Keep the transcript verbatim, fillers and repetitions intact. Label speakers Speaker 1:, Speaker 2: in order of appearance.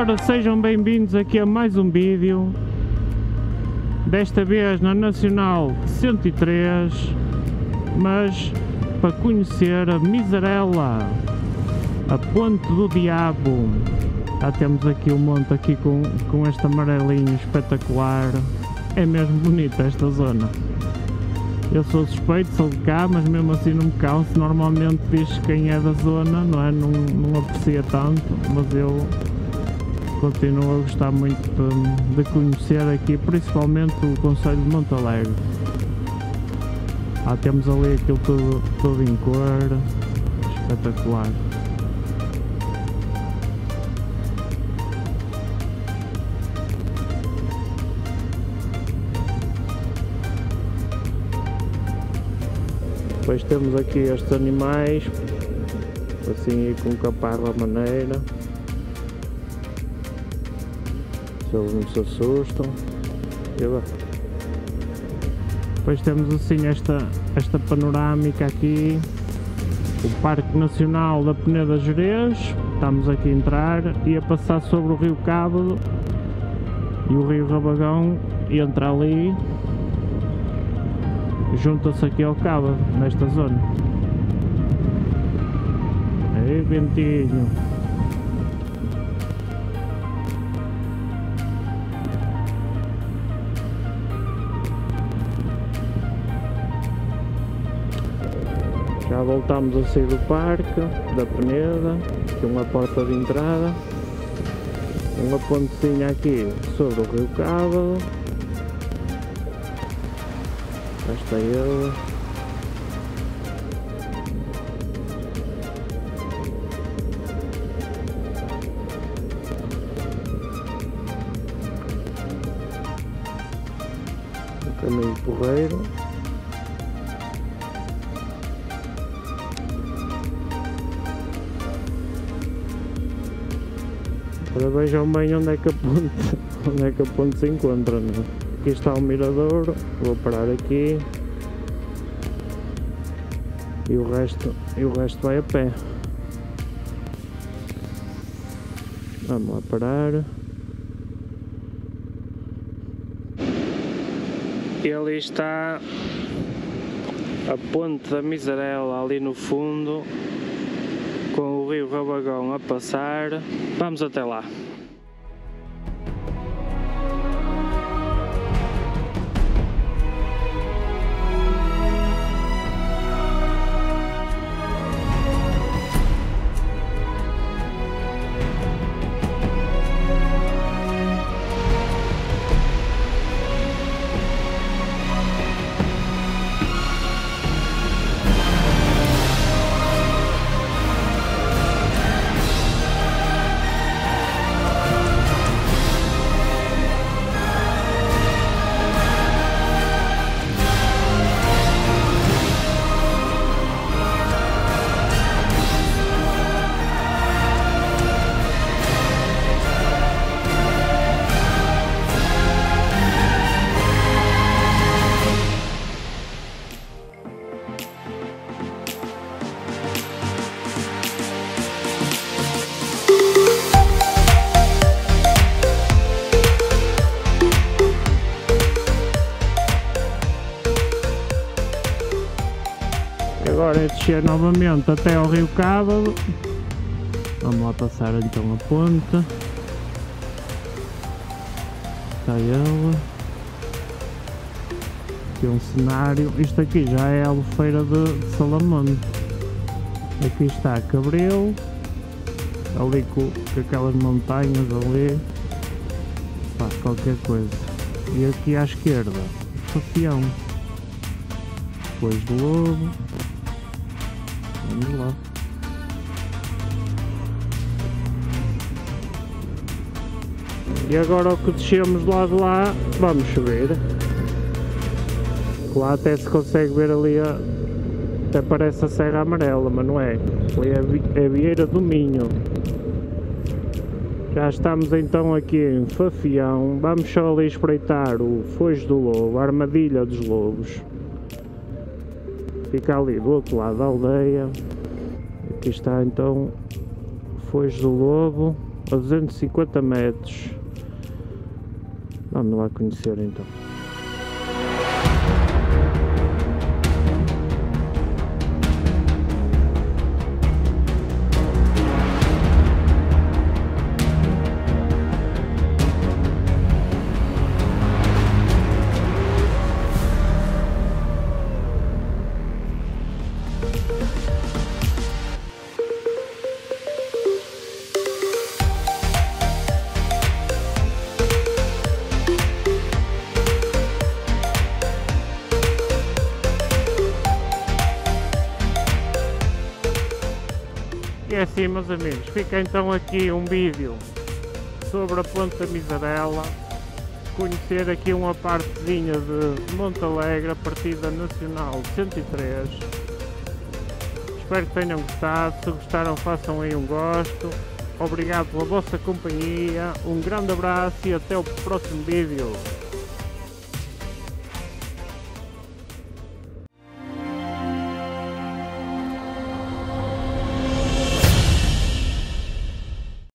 Speaker 1: Ora, sejam bem-vindos aqui a mais um vídeo, desta vez na Nacional cento e três, mas para conhecer a Miserela, a Ponte do Diabo. Já temos aqui um monte aqui com, com este amarelinho espetacular, é mesmo bonita esta zona. Eu sou suspeito, sou de cá, mas mesmo assim não me canso. Normalmente diz quem é da zona, não é? Não, não aprecia tanto, mas eu continuo a gostar muito de, de conhecer aqui, principalmente o concelho de Montalegre. Ah, temos ali aquilo tudo, tudo em cor, espetacular. Depois temos aqui estes animais, assim com caparra maneira, se eles não se assustam. Depois temos assim esta, esta panorâmica aqui, o Parque Nacional da Peneda Gerês. Estamos aqui a entrar e a passar sobre o Rio Cábado e o Rio Rabagão, e entra ali. Junta-se aqui ao Cábado, nesta zona. Aí, ventinho. Já voltamos a sair do parque, da Peneda. Aqui uma porta de entrada. Uma pontezinha aqui sobre o Rio Cábado. Cá está ele. O caminho porreiro. Agora vejam bem onde é que a ponte, onde é que a ponte se encontra, não é? Aqui está o mirador, vou parar aqui e o resto, e o resto vai a pé. Vamos lá parar. E ali está a Ponte da Miserela, ali no fundo, com o Rio Rabagão a passar. Vamos até lá. Agora é descer novamente até ao Rio Cábado. Vamos lá passar então a ponte. Está ele. Aqui é um cenário. Isto aqui já é a Albufeira de, de Salamonte. Aqui está Cabril. Ali com, com aquelas montanhas ali. Faz qualquer coisa. E aqui à esquerda, Fafião. Depois do Lobo. Vamos lá. E agora o que descemos lá de lá, vamos subir. Lá até se consegue ver ali, a, até parece a Serra Amarela, mas não é. Ali é a Vieira do Minho. Já estamos então aqui em Fafião. Vamos só ali espreitar o Foz do Lobo, a Armadilha dos Lobos. Fica ali do outro lado da aldeia. Aqui está então Foz do Lobo. a duzentos e cinquenta metros. Vamos lá conhecer então.
Speaker 2: E é assim, meus amigos, fica então aqui um vídeo sobre a Ponte da Miserela, conhecer aqui uma partezinha de Monte Alegre, a partida nacional cento e três. Espero que tenham gostado, se gostaram façam aí um gosto. Obrigado pela vossa companhia, um grande abraço e até o próximo vídeo.